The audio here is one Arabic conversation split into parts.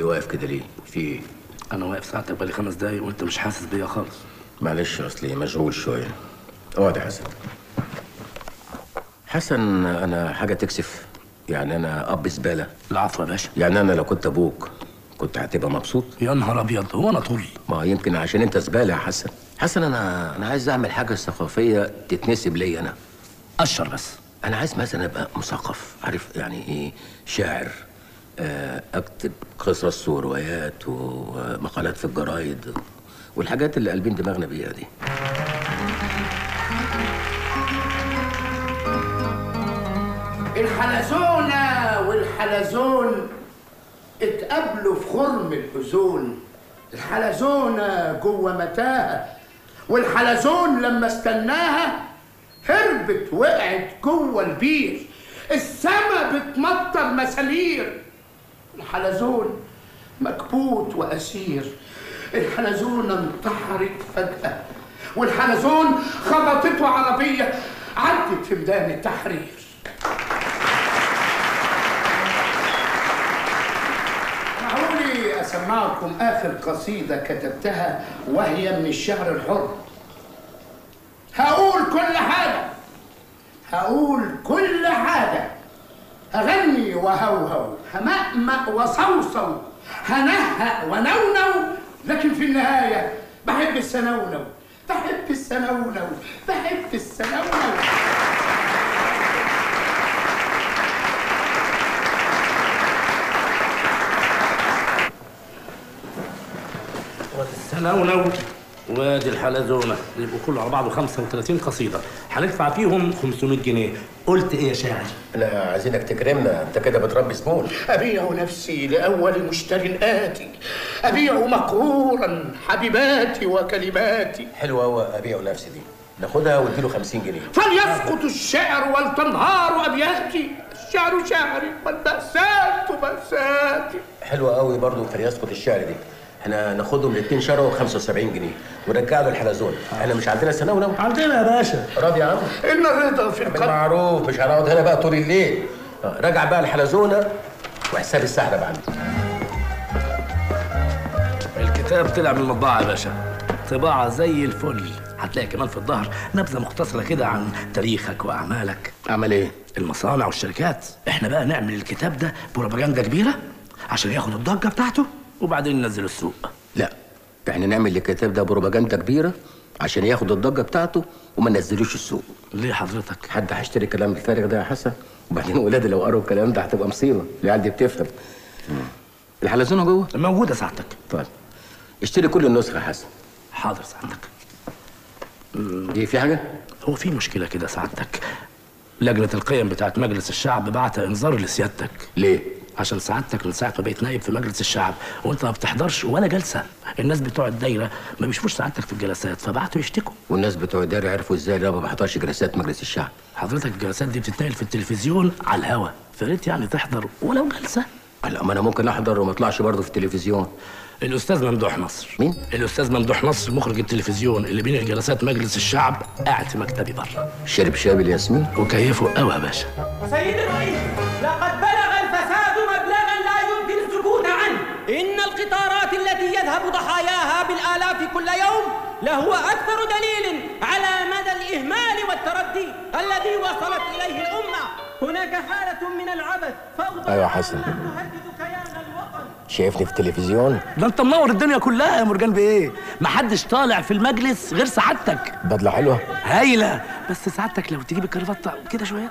واقف كده ليه؟ في ايه؟ انا واقف ساعتك بقالي 5 دقايق وانت مش حاسس بيا خالص. معلش اصلي مشغول شويه. اقعد يا حسن. حسن انا حاجه تكسف، يعني انا اب زباله. العفو يا باشا. يعني انا لو كنت ابوك كنت هتبقى مبسوط؟ يا نهار ابيض، هو انا طول؟ ما يمكن عشان انت زباله يا حسن. حسن انا عايز اعمل حاجه ثقافيه تتنسب لي انا. اشر بس. انا عايز مثلا ابقى مثقف، عارف يعني ايه شاعر، اكتب قصص وروايات ومقالات في الجرايد والحاجات اللي قلبين دماغنا بيها دي. الحلزونة والحلزون اتقابلوا في خرم الحزون. الحلزونة جوه متاهة، والحلزون لما استناها هربت وقعت جوه البير. السما بتمطر مسالير، الحلزون مكبوت وأسير. الحلزونة انتحرت فجأة، والحلزون خبطته عربية عدت في ميدان التحرير. معقولي أسمعكم آخر قصيدة كتبتها وهي من الشعر الحر. هقول كل حاجة، هقول كل حاجة، هغني وهوهو، همأمأ وصوصو، هنهأ ونونو، لكن في النهاية بحب السنونو، بحب السنونو، بحب السنونو. السنونو وادي الحلزونه يبقوا كله على بعضه 35 قصيده، هندفع فيهم 500 جنيه. قلت ايه يا شاعر؟ انا عايزينك تكرمنا، انت كده بتربي زبون. ابيع نفسي لاول مشتر اتي، ابيع مقهورا حبيباتي وكلماتي. حلوه قوي ابيع نفسي دي، ناخدها واديله 50 جنيه. فليسقط الشعر ولتنهار ابياتي، الشعر شعري والمأساة مأساتي. حلوه قوي برضه فليسقط الشعر دي. احنا ناخدهم الاثنين شروا 75 جنيه ونرجع له الحلزون. احنا مش عندنا سنونو؟ عندنا يا باشا. راضي يا عم؟ ان الرضا في القلب. بالمعروف، مش هنقعد هنا بقى طول الليل. رجع بقى الحلزونه وحساب السحر بقى. الكتاب طلع من المطبعه يا باشا، طباعه زي الفل. هتلاقي كمان في الظهر نبذه مختصره كده عن تاريخك واعمالك. اعمل ايه؟ المصانع والشركات. احنا بقى نعمل الكتاب ده بروباجندا كبيره عشان ياخد الضجه بتاعته وبعدين ننزله السوق. لا، احنا نعمل الكتاب ده بروباجندا كبيره عشان ياخد الضجه بتاعته وما ننزلوش السوق. ليه حضرتك؟ حد هيشتري الكلام الفارغ ده يا حسن؟ وبعدين ولادي لو قروا الكلام ده هتبقى مصيبه، العيال دي بتفهم. الحلزونه جوه؟ موجوده سعادتك. طيب اشتري كل النسخه يا حسن. حاضر سعادتك. ايه في حاجه؟ هو في مشكله كده سعادتك، لجنه القيم بتاعت مجلس الشعب بعت انذار لسيادتك. ليه؟ عشان سعادتك من ساعه ما بقيت نائب في مجلس الشعب وانت ما بتحضرش ولا جلسه. الناس بتوع الدايره ما بيشوفوش سعادتك في الجلسات فبعتوا يشتكوا. والناس بتوع الدايره عرفوا ازاي انا ما بحضرش جلسات مجلس الشعب؟ حضرتك الجلسات دي بتتنقل في التلفزيون على الهوا، فريت يعني تحضر ولو جلسه. لا، ما انا ممكن احضر وما اطلعش برضه في التلفزيون. الاستاذ ممدوح نصر. مين؟ الاستاذ ممدوح نصر مخرج التلفزيون اللي بين جلسات مجلس الشعب قاعد في مكتبي بره. شرب شاب الياسمين وكيفه قوي يا باشا. سيد الرئيس، لقد بلغ الفساد مبلغا لا يمكن السكوت عنه. إن القطارات التي يذهب ضحاياها بالآلاف كل يوم لهو أكثر دليل على مدى الإهمال والتردي الذي وصلت إليه الأمة. هناك حالة من العبث فوضى. ايوه يا حسن، تهدد كيان الوطن. شايفني في التلفزيون؟ ده انت منور الدنيا كلها يا مرجان بيه. محدش طالع في المجلس غير سعادتك. بدله حلوه هايله، بس سعادتك لو تجيب الكرافته كده شويه.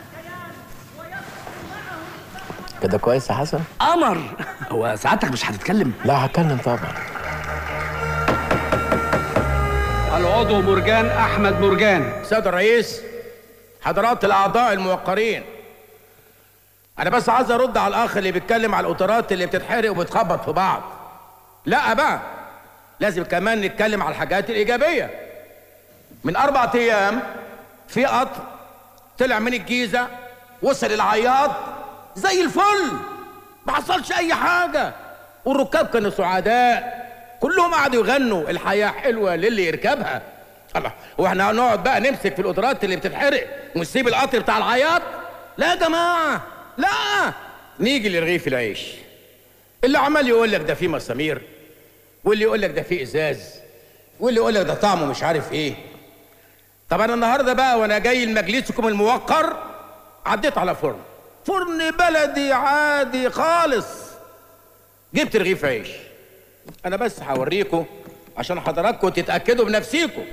كده كويس يا حسن؟ قمر. هو سعادتك مش هتتكلم؟ لا هتكلم طبعا. العضو مرجان احمد مرجان. سيد الرئيس، حضرات الاعضاء الموقرين، انا بس عايز ارد على الاخ اللي بيتكلم على القطارات اللي بتتحرق وبتخبط في بعض. لا بقى، لازم كمان نتكلم على الحاجات الايجابيه. من 4 ايام في قطر طلع من الجيزه وصل العياط زي الفل، ما حصلش اي حاجه، والركاب كانوا سعداء، كلهم قعدوا يغنوا الحياه حلوه للي يركبها. الله، واحنا هنقعد بقى نمسك في القطارات اللي بتتحرق ونسيب القطر بتاع العياط؟ لا يا جماعه، لا، نيجي لرغيف العيش. اللي عمال يقول لك ده فيه مسامير، واللي يقول لك ده فيه ازاز، واللي يقول لك ده طعمه مش عارف ايه. طب انا النهارده بقى وانا جاي لمجلسكم الموقر عديت على فرن بلدي عادي خالص، جبت رغيف عيش. انا بس هوريكم عشان حضراتكم تتاكدوا بنفسيكم.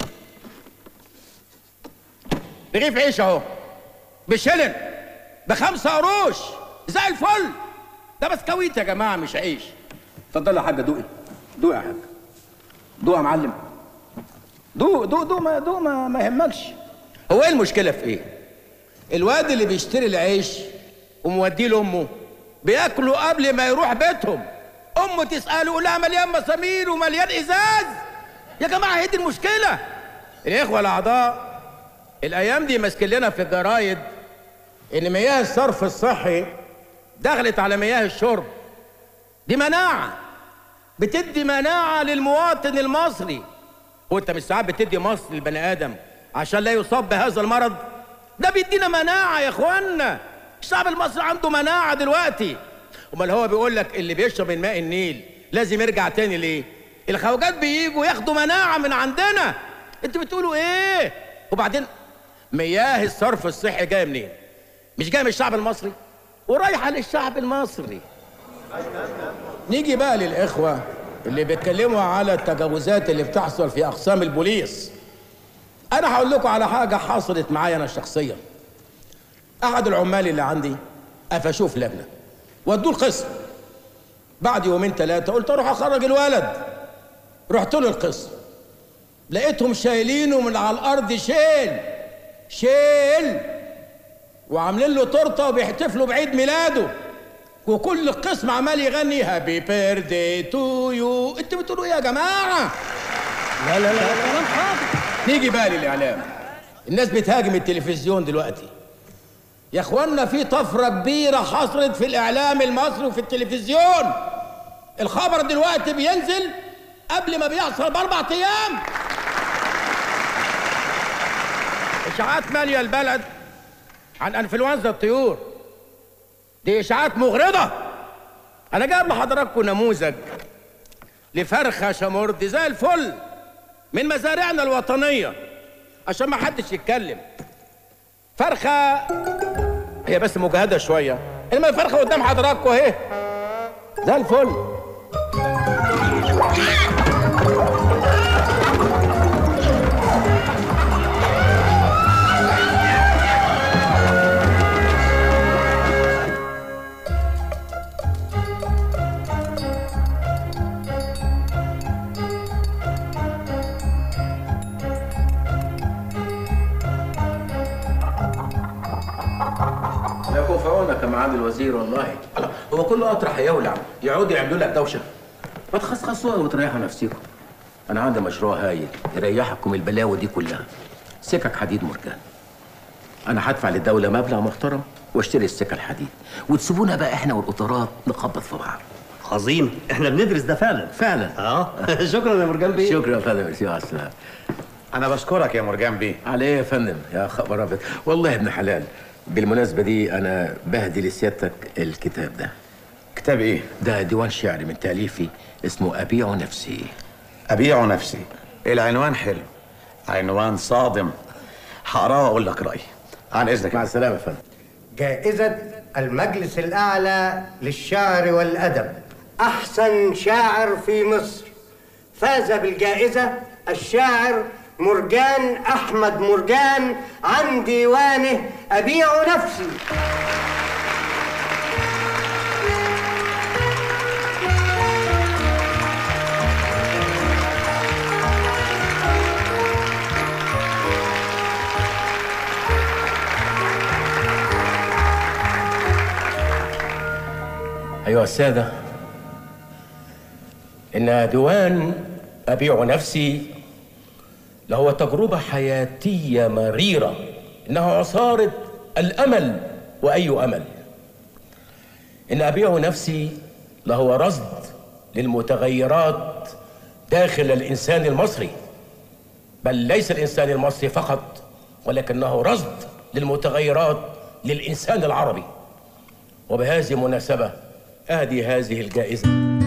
رغيف عيش اهو بشلن ب5 قروش زي الفل. ده بسكويت يا جماعه مش عيش. اتفضل يا حاجه دوقي، دوقي يا حاجه، دوق يا معلم، دوق دوق دوق ما يهمكش. هو ايه المشكله في ايه؟ الواد اللي بيشتري العيش وموديه لامه بياكلوا قبل ما يروح بيتهم، امه تساله لا مليان مسامير ومليان ازاز. يا جماعه هي دي المشكله. الاخوه الاعضاء الايام دي ماسكين لنا في الجرايد ان مياه الصرف الصحي دخلت على مياه الشرب. دي مناعه، بتدي مناعه للمواطن المصري. وانت مش ساعات بتدي مصر للبني ادم عشان لا يصاب بهذا المرض؟ ده بيدينا مناعه يا اخوانا. الشعب المصري عنده مناعه دلوقتي. امال هو بيقول لك اللي بيشرب من ماء النيل لازم يرجع تاني ليه؟ الخواجات بييجوا ياخدوا مناعه من عندنا. انتوا بتقولوا ايه؟ وبعدين مياه الصرف الصحي جايه منين؟ مش جايه من الشعب المصري ورايحه للشعب المصري. نيجي بقى للاخوه اللي بيتكلموا على التجاوزات اللي بتحصل في اقسام البوليس. انا هقول لكم على حاجه حصلت معايا انا شخصيا. احد العمال اللي عندي قفشوه في لجنه ودوه القسم. بعد يومين 3 قلت اروح اخرج الولد، رحت له القسم لقيتهم شايلينه من على الارض شيل وعاملين له تورته وبيحتفلوا بعيد ميلاده، وكل القسم عمال يغني هابي بيرثدي تو يو. انتوا بتقولوا ايه يا جماعه؟ لا كلام فاضي. نيجي بقى للاعلام. الناس بتهاجم التلفزيون دلوقتي. يا اخوانا في طفره كبيره حصلت في الاعلام المصري وفي التلفزيون. الخبر دلوقتي بينزل قبل ما بيحصل ب4 ايام. اشاعات ماليه البلد عن انفلونزا الطيور. دي اشاعات مغرضه. انا جايب لحضراتكم نموذج لفرخه شمرد زي الفل من مزارعنا الوطنيه عشان ما حدش يتكلم. فرخه هي بس مجهده شويه، انما الفرخه قدام حضراتكم اهي زي الفل. يكون في عونك يا معالي الوزير والله. هو كل قطر هيولع يقعدوا يعملوا لك دوشه؟ ما تخصخصوها وتريحوا نفسيكم. انا عندي مشروع هايل يريحكم البلاوي دي كلها. سكك حديد مرجان. انا هدفع للدوله مبلغ محترم واشتري السكه الحديد، وتسيبونا بقى احنا والقطارات نخبط في بعض. عظيم، احنا بندرس ده فعلا. شكرا يا مرجان بيه. شكرا يا فندم. ميرسي، مع السلامه. انا بشكرك يا مرجان بيه. على ايه يا فندم؟ يا خبر ابيض، والله ابن حلال. بالمناسبه دي انا بهدي لسيادتك الكتاب ده. كتاب ايه؟ ده ديوان شعري من تاليفي اسمه ابيع نفسي. ابيع نفسي. العنوان حلو، عنوان صادم. هقراه واقول لك رايي. عن اذنك. مع السلامه يا فندم. جائزة المجلس الأعلى للشعر والأدب، أحسن شاعر في مصر. فاز بالجائزة الشاعر مرجان أحمد مرجان عن ديوانه أبيع نفسي. أيها السادة، إن ديوان أبيع نفسي لهو تجربة حياتية مريرة، إنها عصارة الأمل وأي أمل. إن أبيع نفسي لهو رصد للمتغيرات داخل الإنسان المصري، بل ليس الإنسان المصري فقط، ولكنه رصد للمتغيرات للإنسان العربي. وبهذه المناسبة ادي هذه الجائزة.